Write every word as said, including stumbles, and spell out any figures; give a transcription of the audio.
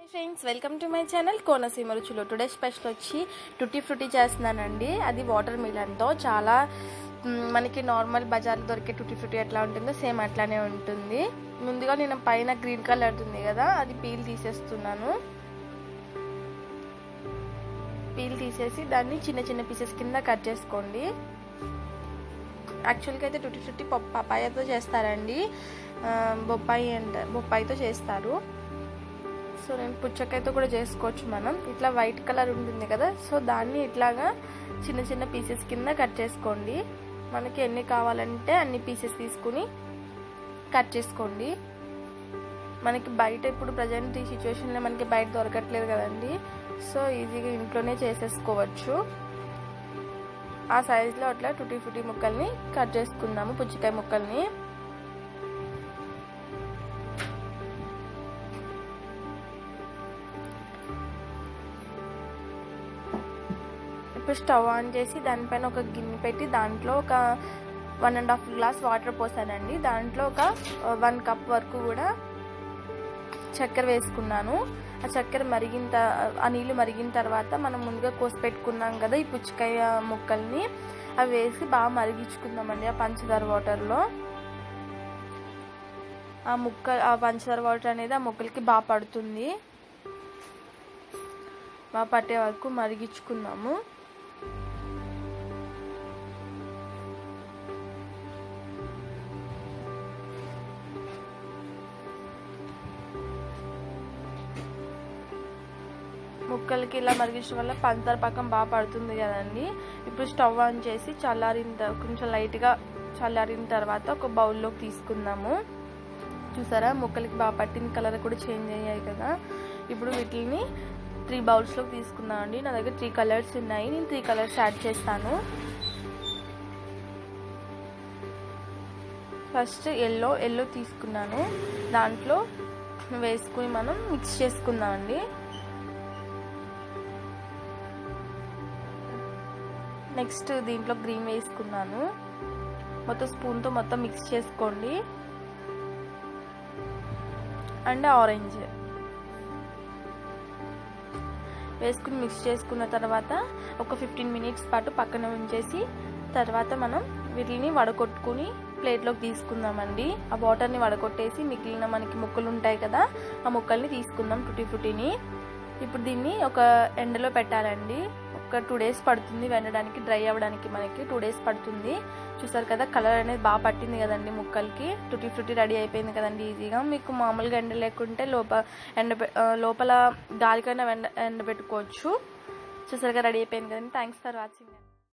Friends, welcome to my channel Konaseema Ruchulu. Today special వచ్చి tutti frutti చేస్తున్నానండి. అది వాటర్ మిలన్తో. చాలా మనకి నార్మల్ బజార్లో దొరికే టూటీ ఫ్రూటీ ఎట్లా ఉంటుందో సేమ్ అట్లానే ఉంటుంది. ముందుగా నేను పైన గ్రీన్ కలర్ ఉంది కదా, అది పీల్ తీసేస్తున్నాను. పీల్ తీసేసి దాన్ని చిన్న చిన్న పీసెస్ కింద కట్ చేసుకోండి. యాక్చువల్గా అయితే టూటీ ఫ్రూటీ పపాయతో చేస్తారండి, బొప్పాయి అండ్ బొప్పాయితో చేస్తారు. సో నేను పుచ్చకాయతో కూడా చేసుకోవచ్చు మనం. ఇట్లా వైట్ కలర్ ఉంటుంది కదా, సో దాన్ని ఇట్లాగా చిన్న చిన్న పీసెస్ కింద కట్ చేసుకోండి. మనకి ఎన్ని కావాలంటే అన్ని పీసెస్ తీసుకుని కట్ చేసుకోండి. మనకి బయట ఇప్పుడు ప్రజెంట్ ఈ సిచ్యువేషన్లో మనకి బయట దొరకట్లేదు కదండి, సో ఈజీగా ఇంట్లోనే చేసేసుకోవచ్చు. ఆ సైజులో అట్లా టూటీ ఫ్రూటీ ముక్కల్ని కట్ చేసుకుందాము, పుచ్చకాయ ముక్కల్ని. ఇప్పుడు స్టవ్ ఆన్ చేసి దానిపైన ఒక గిన్నె పెట్టి దాంట్లో ఒక one and half glass water పోసానండి. దాంట్లో ఒక వన్ కప్ వరకు కూడా చక్కెర వేసుకున్నాను. ఆ చక్కెర మరిగిన ఆ నీళ్ళు మరిగిన తర్వాత మనం ముందుగా కోసి పెట్టుకున్నాం కదా ఈ పుచ్చకాయ ముక్కల్ని, అవి వేసి బాగా మరిగించుకుందామండి ఆ పంచదార వాటర్లో. ఆ ముక్క ఆ పంచదార వాటర్ అనేది ఆ ముక్కలకి బాగా పడుతుంది. బాగా పట్టే వరకు మరిగించుకుందాము. ముక్కలకి ఇలా మరిగించడం వల్ల పంచదార పక్కన బాగా పడుతుంది కదండి. ఇప్పుడు స్టవ్ ఆన్ చేసి చల్లారిన కొంచెం లైట్గా చల్లారిన తర్వాత ఒక బౌల్లోకి తీసుకుందాము. చూసారా ముక్కలకి బాగా పట్టిన కలర్ కూడా చేంజ్ అయ్యాయి కదా. ఇప్పుడు వీటిని త్రీ బౌల్స్లోకి తీసుకుందామండి. నా దగ్గర త్రీ కలర్స్ ఉన్నాయి, నేను త్రీ కలర్స్ యాడ్ చేస్తాను. ఫస్ట్ ఎల్లో ఎల్లో తీసుకున్నాను, దాంట్లో వేసుకుని మనం మిక్స్ చేసుకుందామండి. నెక్స్ట్ దీంట్లో గ్రీన్ వేసుకున్నాను. మొత్తం స్పూన్తో మొత్తం మిక్స్ చేసుకోండి. అండ్ ఆరెంజ్ వేసుకుని మిక్స్ చేసుకున్న తర్వాత ఒక ఫిఫ్టీన్ మినిట్స్ పాటు పక్కన ఉంచేసి తర్వాత మనం వీటిని వడకొట్టుకుని ప్లేట్లోకి తీసుకుందామండి. ఆ వాటర్ని వడకొట్టేసి మిగిలిన మనకి ముక్కలు ఉంటాయి కదా, ఆ ముక్కల్ని తీసుకుందాం టూటీ ఫ్రూటీని. ఇప్పుడు దీన్ని ఒక ఎండలో పెట్టాలండి. ఒక టూ డేస్ పడుతుంది ఎండడానికి, డ్రై అవ్వడానికి మనకి టూ డేస్ పడుతుంది. చూసారు కదా కలర్ అనేది బాగా పట్టింది కదండి ముక్కలకి. టూటీ ఫ్రూటీ రెడీ అయిపోయింది కదండి ఈజీగా. మీకు మామూలుగా ఎండ లేకుంటే లోపల ఎండ లోపల గాలికైనా ఎండ ఎండ పెట్టుకోవచ్చు. చూసారుగా రెడీ అయిపోయింది కదండి. Thanks for watching.